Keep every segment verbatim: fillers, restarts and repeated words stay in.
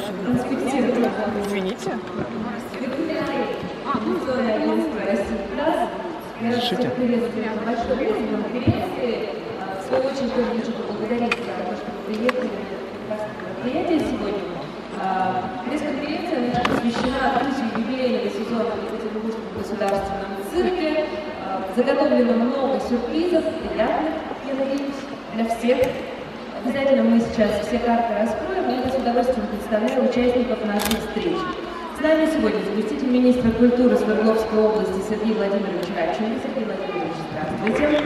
Извините. Разрешите? В свою очередь, я хочу поблагодарить за то, что вы приехали на это мероприятие сегодня. Пресс-конференция наша посвящена открытию юбилейного сезона в Екатеринбургском государственном цирке. Заготовлено много сюрпризов, приятных, я надеюсь, для всех. Обязательно мы сейчас все карты раскроем, и я с удовольствием представляю участников нашей встречи. С нами сегодня заместитель министра культуры Свердловской области Сергей Владимирович Радченко. Сергей Владимирович, здравствуйте.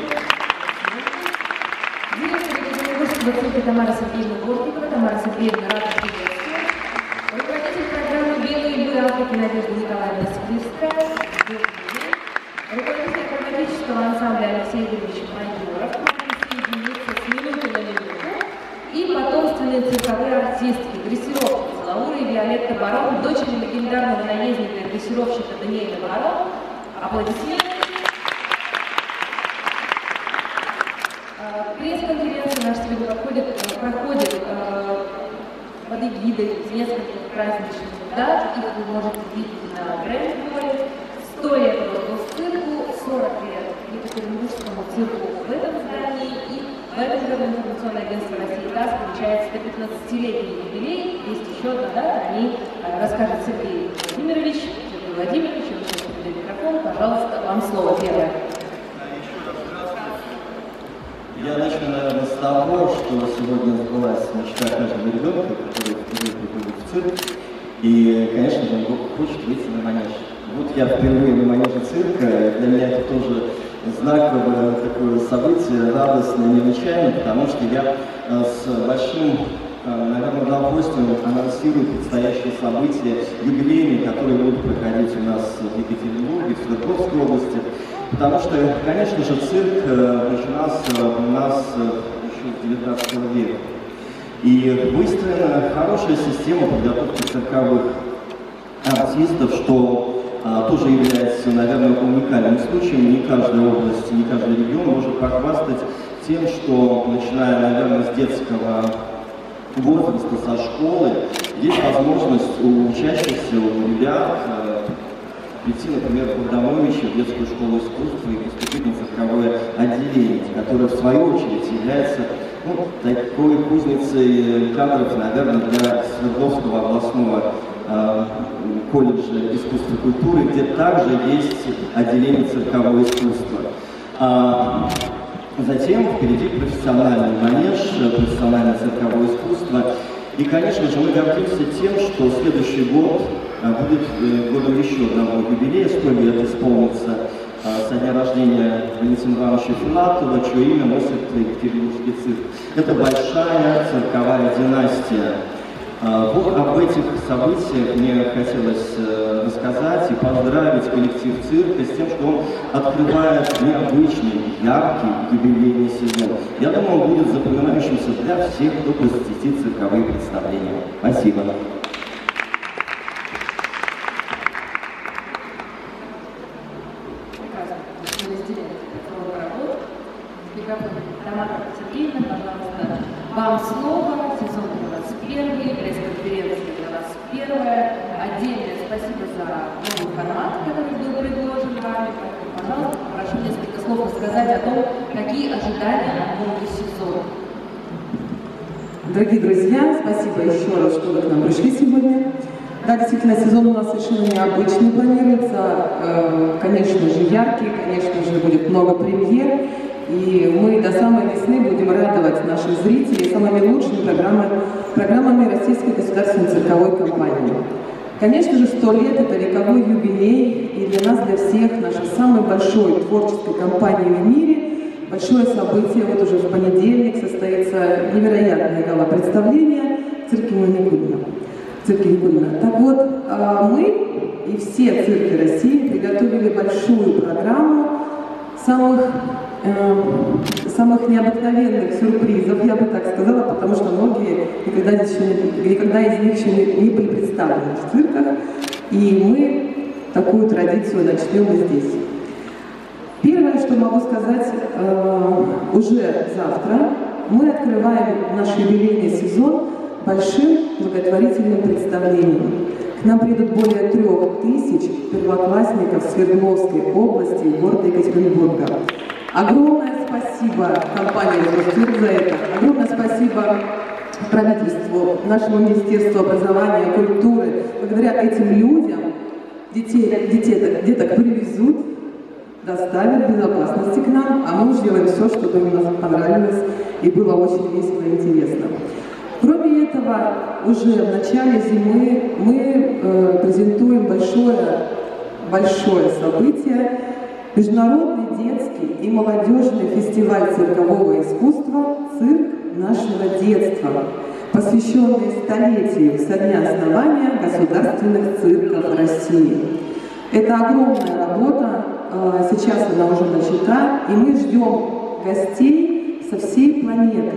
Директор Екатеринбургского цирка Тамара Сергеевна Бортникова. Тамара Сергеевна, рада приветствовать. Руководитель программы «Белые львы» Африки Надежда Николаевна Склистая. Руководитель акробатического ансамбля Алексей Юрьевич Майоров. Соединиться с минуты на минуту. И потомственные цирковые артистки, дрессировщицы Лаура и Виолетта Барон, дочери легендарного наездника и дрессировщика Даниэля Барон. Аплодисменты. Пресс-конференция наша сегодня проходит, проходит э, под эгидой нескольких праздничных дат. Их вы можете видеть на Гранд-Моле. сто лет Росцирку, сорок лет Екатеринбургскому цирку в этом здании. И в этом году информационное агентство России ТАСС отмечает сто пятнадцатилетний юбилей. Есть еще одна дата, о ней расскажет Сергей Владимирович. Сергей Владимирович, я сейчас передаю микрофон. Пожалуйста, вам слово первое. Я начну, наверное, с того, что сегодня сбылась мечта каждого ребенка, который впервые приходит в цирк. И, конечно же, он хочет выйти на манеж. Вот я впервые на манеже цирка, для меня это тоже знаковое такое событие, радостное, необычайное, потому что я с большим, наверное, удовольствием анонсирую предстоящие события, юбилейные, которые будут проходить у нас в Екатеринбурге, в Свердловской области. Потому что, конечно же, цирк начинался у нас еще с девятнадцатого века. И выстроена хорошая система подготовки цирковых артистов, что а, тоже является, наверное, уникальным случаем. Не каждая область, не каждый регион может похвастать тем, что, начиная, наверное, с детского возраста, со школы, есть возможность у учащихся, у ребят прийти, например, в Богдановича, в детскую школу искусства и поступить на цирковое отделение, которое, в свою очередь, является ну, такой кузницей кадров, наверное, для Свердловского областного э, колледжа искусства и культуры, где также есть отделение циркового искусства. А затем впереди профессиональный манеж, профессиональное цирковое искусство. И, конечно же, мы гордимся тем, что следующий год будет годом еще одного юбилея, сто лет исполнится со дня рождения Валентина Ивановича Филатова, чье имя носит Екатеринбургский цирк. Это большая цирковая династия. Вот об этих событиях мне хотелось рассказать и поздравить коллектив цирка с тем, что он открывает необычный, яркий юбилейный сезон. Я думаю, он будет запоминающимся для всех, кто посетит цирковые представления. Спасибо. Тамара Сергеевна, пожалуйста, вам слово. Сезон для вас первый, пресс-конференция для вас первая. Отдельное спасибо за новый формат, который был предложен вами. Пожалуйста, прошу несколько слов рассказать о том, какие ожидания на новый сезон. Дорогие друзья, спасибо еще раз, что вы к нам пришли сегодня. Да, действительно, сезон у нас совершенно необычный планируется. Конечно же, яркий, конечно же, будет много премьер. И мы до самой весны будем радовать наших зрителей самыми лучшими программами, программами Российской государственной цирковой компании. Конечно же, сто лет – это вековой юбилей, и для нас, для всех, нашей самой большой творческой компании в мире, большое событие. Вот уже в понедельник состоится невероятное гала-представление в цирке Никулина. Цирке Никулина. Так вот, мы и все цирки России приготовили большую программу самых самых необыкновенных сюрпризов, я бы так сказала, потому что многие никогда, еще не, никогда из них еще не, не были представлены в цирках, и мы такую традицию начнем и здесь. Первое, что могу сказать, э, уже завтра мы открываем наш юбилейный сезон большим благотворительным представлением. К нам придут более трех тысяч первоклассников Свердловской области и города Екатеринбурга. Огромное спасибо компании «Росцирк» за это. Огромное спасибо правительству, нашему Министерству образования, культуры. Благодаря этим людям детей, детей, деток привезут, доставят в безопасности к нам, а мы сделаем все, чтобы им нас понравилось и было очень весело и интересно. Кроме этого, уже в начале зимы мы э, презентуем большое, большое событие – Международный детский и молодежный фестиваль циркового искусства «Цирк нашего детства», посвященный столетию со дня основания государственных цирков России. Это огромная работа, э, сейчас она уже начата, и мы ждем гостей со всей планеты.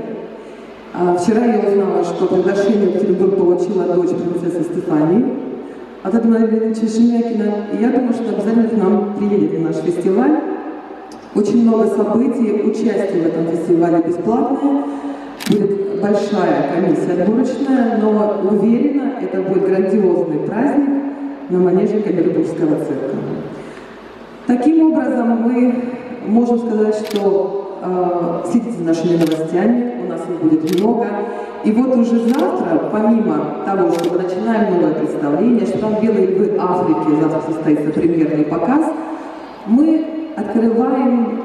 Вчера я узнала, что приглашение в Екатеринбург получила дочь принцессы Стефании от Эдуарда Леонидовича Шемякина. И я думаю, что обязательно к нам приедет на наш фестиваль. Очень много событий, участие в этом фестивале бесплатное. Будет большая комиссия отборочная, но уверена, это будет грандиозный праздник на манеже Камергерского цирка. Таким образом, мы можем сказать, что следите за нашими новостями, у нас их будет много. И вот уже завтра, помимо того, что мы начинаем новое представление, что там «Белые львы Африки», завтра состоится премьерный показ, мы открываем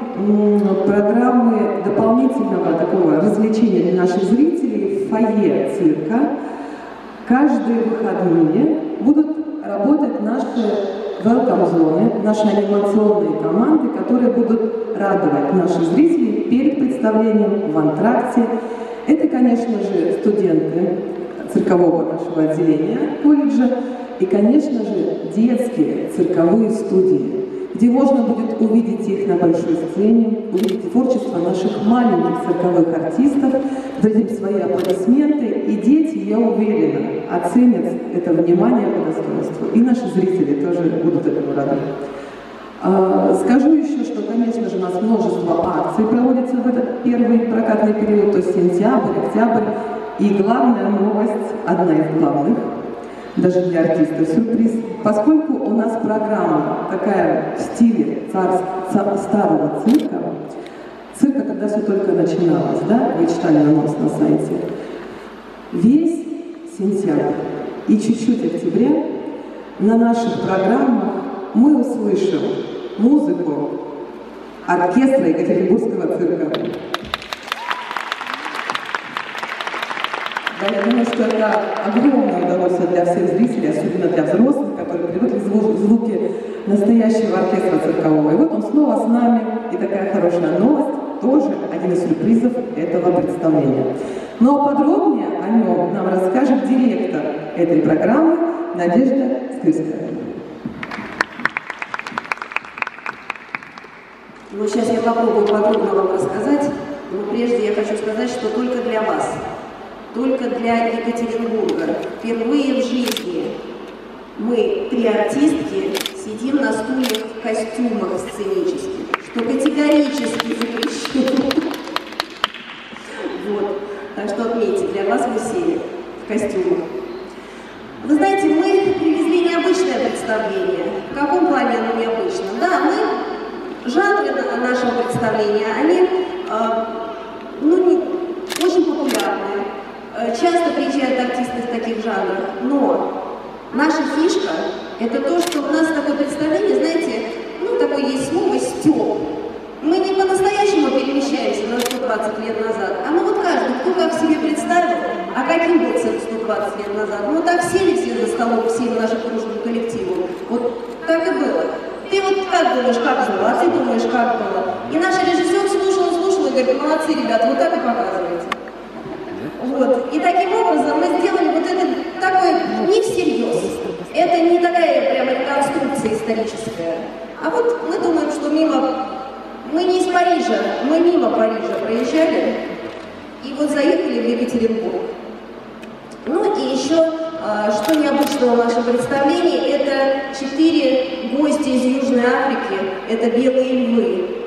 программы дополнительного такого развлечения для наших зрителей в фойе цирка. Каждые выходные будут работать наши велкам-зоны, наши анимационные команды, которые будут радовать наших зрителей перед представлением в антракте. Это, конечно же, студенты циркового нашего отделения колледжа и, конечно же, детские цирковые студии, где можно будет увидеть их на большой сцене, увидеть творчество наших маленьких цирковых артистов, дать свои аплодисменты, и дети, я уверена, оценят это внимание по достоинству, и наши зрители тоже будут этому рады. Скажу еще, что, конечно же, у нас множество акций проводится в этот первый прокатный период, то есть сентябрь, октябрь, и главная новость, одна из главных, даже для артистов сюрприз, поскольку у нас программа такая в стиле царств, старого цирка, цирка, когда все только начиналось, да, вы читали анонс на сайте, весь сентябрь и чуть-чуть октября на наших программах мы услышим музыку оркестра Екатеринбургского цирка. Да, я думаю, что это огромное удовольствие для всех зрителей, особенно для взрослых, которые привыкли зву звуки настоящего оркестра циркового. И вот он снова с нами, и такая хорошая новость, тоже один из сюрпризов этого представления. Но подробнее о нем нам расскажет директор этой программы Надежда Скырская. Ну, сейчас я попробую подробно вам рассказать, но прежде я хочу сказать, что только для вас, только для Екатеринбурга, впервые в жизни мы, три артистки, сидим на стульях в костюмах сценических, что категорически запрещено. Вот, так что отметьте, для вас мы сели в костюмах. Вы знаете, мы привезли необычное представление. В каком плане оно необычно? Да, мы... Жанры нашего представления, они э, ну, не, очень популярны. Э, часто приезжают артисты в таких жанрах, но наша фишка – это то, что у нас такое представление, знаете, ну, такое есть слово «стёб». Мы не по-настоящему перемещаемся на сто двадцать лет назад, а мы вот каждый, кто как себе представил, а каким был цирк сто двадцать лет назад, ну так сели все за столом, всем нашим кружным коллективом. Вот так и было. Ты вот как думаешь, как было, а ты думаешь, как было. И наш режиссер слушал, слушал и говорит: молодцы, ребята, вот так и показываете. Вот. И таким образом мы сделали вот это такое не всерьез. Это не такая прямо реконструкция историческая. А вот мы думаем, что мимо... Мы не из Парижа, мы мимо Парижа проезжали. И вот заехали в Екатеринбург. Ну и еще, что необычного в нашем представлении, это четыре гостя из Южной Африки, это белые львы.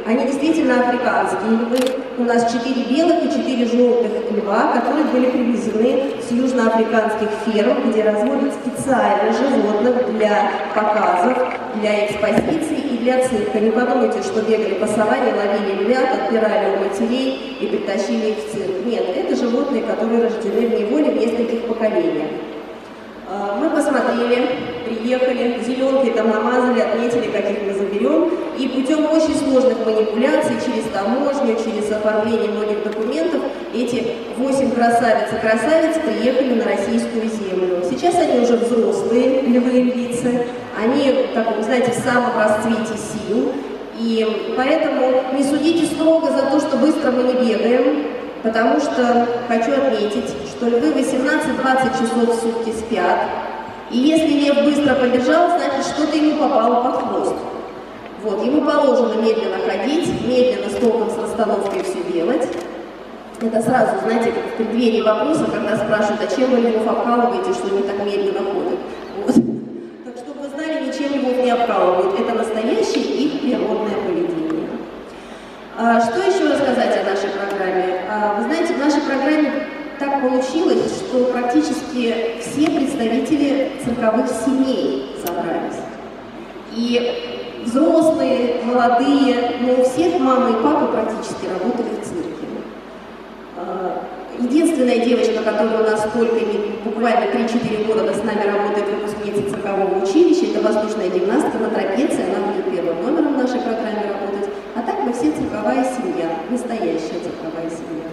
они действительно африканские львы. У нас четыре белых и четыре желтых льва, которые были привезены с южноафриканских ферм, где разводят специально животных для показов, для экспозиций и для цирка. Не подумайте, что бегали по саванне, ловили львят, отбирали у матерей и притащили их в цирк. Нет, это животные, которые рождены в неволе в нескольких поколениях. Мы посмотрели, приехали, зеленкой там намазали, отметили, каких мы заберем, и путем очень сложных манипуляций, через таможню, через оформление многих документов, эти восемь красавиц и красавиц приехали на российскую землю. Сейчас они уже взрослые львы-львицы, они, как вы знаете, в самом расцвете сил, и поэтому не судите строго за то, что быстро мы не бегаем, потому что хочу отметить, что львы восемнадцать-двадцать часов в сутки спят, и если лев быстро побежал, значит, что-то ему попало под хвост. Вот, ему положено медленно ходить, медленно с толком, с расстановкой все делать. Это сразу, знаете, как в преддверии вопроса, когда спрашивают, а чем вы львов обкалываете, что они так медленно ходят. Вот. Так, чтобы вы знали, ничем львов не обкалывают. Это настоящее их природное поведение. А, что еще рассказать о нашей программе? А, вы знаете, в нашей программе так получилось, что практически все представители цирковых семей собрались. И взрослые, молодые, но у всех мамы и папы практически работали в цирке. Единственная девочка, которая у нас только буквально три-четыре года с нами работает, выпускница циркового училища, это воздушная гимнастка на трапеции, она будет первым номером в нашей программе работать. А так мы все цирковая семья, настоящая цирковая семья.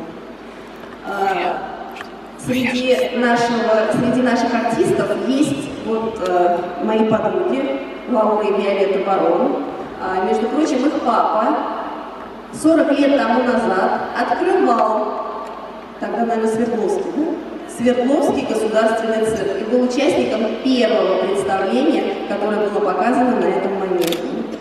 Среди, нашего, среди наших артистов есть вот э, мои подруги, Лаура и Виолетта Барон. А, между прочим, их папа сорок лет тому назад открывал, тогда, наверное, Свердловский, да? Свердловский государственный цирк, и был участником первого представления, которое было показано на этом моменте.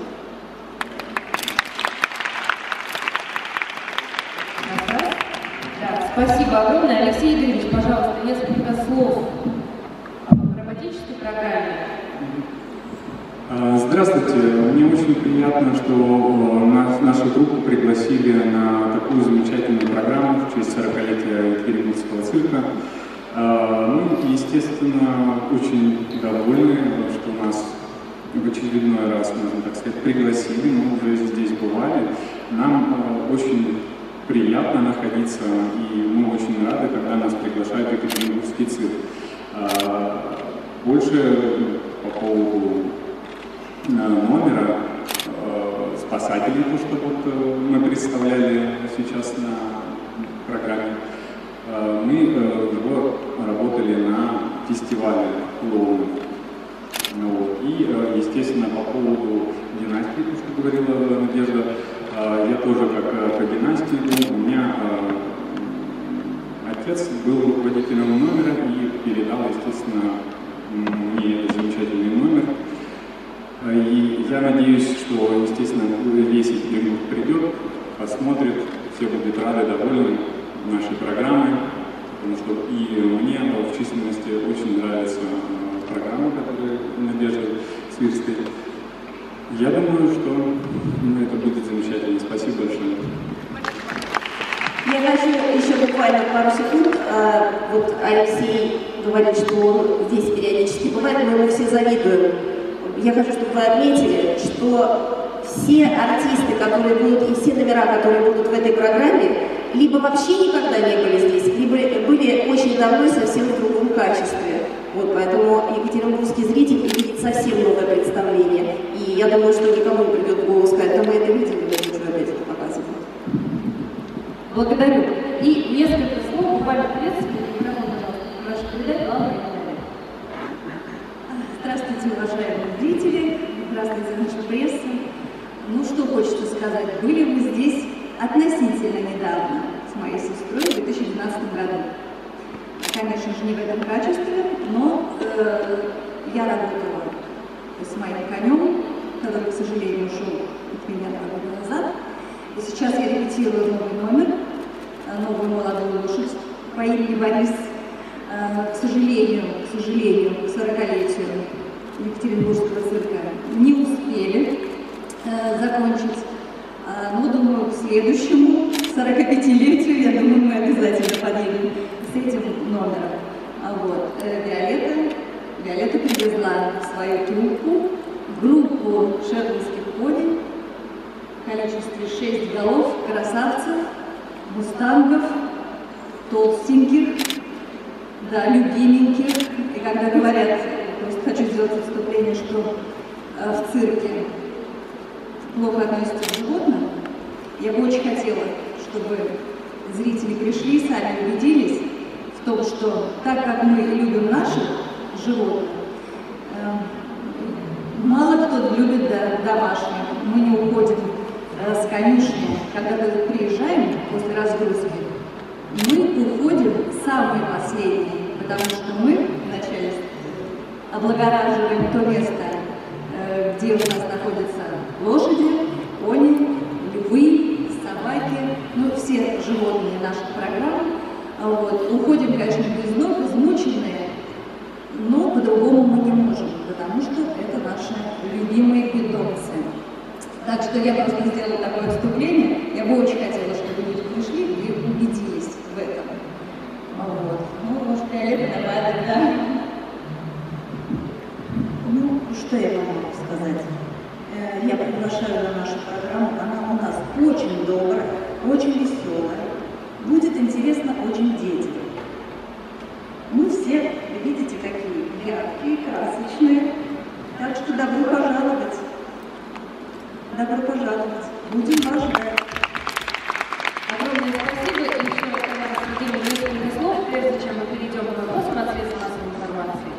Спасибо огромное. Алексей Игоревич, пожалуйста, несколько слов об акробатической программе. Здравствуйте. Мне очень приятно, что нашу группу пригласили на такую замечательную программу в честь сорокалетия Екатеринбургского цирка. Мы, естественно, очень довольны, что нас в очередной раз, можно так сказать, пригласили. Мы уже здесь бывали. Нам очень приятно находиться, и мы очень рады, когда нас приглашают в Екатеринбургский цирк. Больше по поводу номера спасателей, то, что вот мы представляли сейчас на программе, мы его работали на фестивале клоунов. Ну, и, естественно, по поводу династии, то, что говорила Надежда, я тоже как по династии, у меня отец был руководителем номера и передал, естественно, мне этот замечательный номер. И я надеюсь, что, естественно, весь Екатеринбург придет, посмотрит, все будут рады, довольны нашей программой, потому что и мне в численности очень нравится программа, которая Надежда Свирской. Я думаю, что ну, это будет замечательно. Спасибо большое. Я хочу еще буквально пару секунд. А, вот Алексей говорит, что он здесь периодически бывает, мы ему все завидуем. Я хочу, чтобы вы отметили, что все артисты, которые будут, и все номера, которые будут в этой программе, либо вообще никогда не были здесь, либо были очень давно и совсем в другом качестве. Вот, поэтому екатеринбургский зритель увидит совсем новое представление. И я думаю, что никому не придет в голову сказать, да мы это видели, мы будем опять это показывать. Благодарю. И несколько слов, буквально тридцать секунд, пожалуйста, прошу передать Лауре. Здравствуйте, уважаемые зрители, здравствуйте, наша пресса. Ну, что хочется сказать, были мы здесь относительно недавно с моей сестрой в две тысячи двенадцатом году. Конечно же, не в этом качестве, но э, я работала с моим конем, который, к сожалению, ушел от меня два года назад. И сейчас я репетирую новый номер, новую молодую лошадь по имени Борис. К сожалению, к сожалению, к сорокалетию Екатеринбургского цирка не успели э, закончить. Ну, думаю, к следующему сорокапятилетию, я думаю, мы обязательно подъедем с этим номером. Вот. Виолетта, Виолетта привезла свою труппу, группу шетландских пони в количестве шесть голов, красавцев, мустангов, толстеньких, да, любименьких. И когда говорят, просто хочу сделать отступление, что э, в цирке плохо относятся к животным, я бы очень хотела, чтобы зрители пришли и сами убедились в том, что так как мы любим наших животных, э, мало кто любит да, домашних. Мы не уходим э, с конюшни, когда мы приезжаем после разгрузки, мы уходим самые последние, потому что мы вначале облагораживаем то место, э, где у нас находятся лошади, кони, львы, собаки, ну все животные наших программ. Вот. Уходим, конечно, без ног, измученные, но по-другому мы не можем, потому что это наши любимые питомцы. Так что я просто сделала такое отступление. Я бы очень хотела, чтобы люди пришли и убедились в этом. Вот. Ну, может, Виолетта добавит, да? Ну, что я вам могу сказать? Я приглашаю на нашу программу. Она у нас очень добрая, очень веселая. Будет интересно очень детям. Мы все, видите, какие яркие, красочные. Так что добро пожаловать. Добро пожаловать. Будем вас ждать. Огромное спасибо. И еще раз несколько слов, прежде чем мы перейдем к вопросам от средств массовой информации.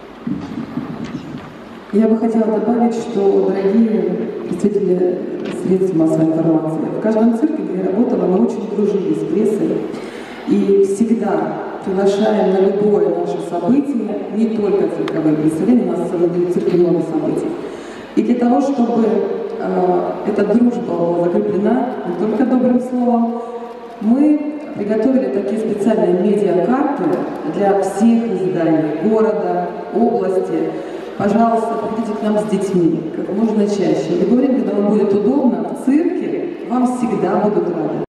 Я бы хотела добавить, что, дорогие представители средств массовой информации, в каждом цирке, где я работала, мы очень дружили с прессой и всегда приглашаем на любое наше событие, не только цирковые представления, у нас в цирке много событий. И для того, чтобы э, эта дружба была закреплена не только добрым словом, мы приготовили такие специальные медиакарты для всех изданий города, области. Пожалуйста, придите к нам с детьми как можно чаще. В любое время, когда вам будет удобно, в цирке вам всегда будут рады.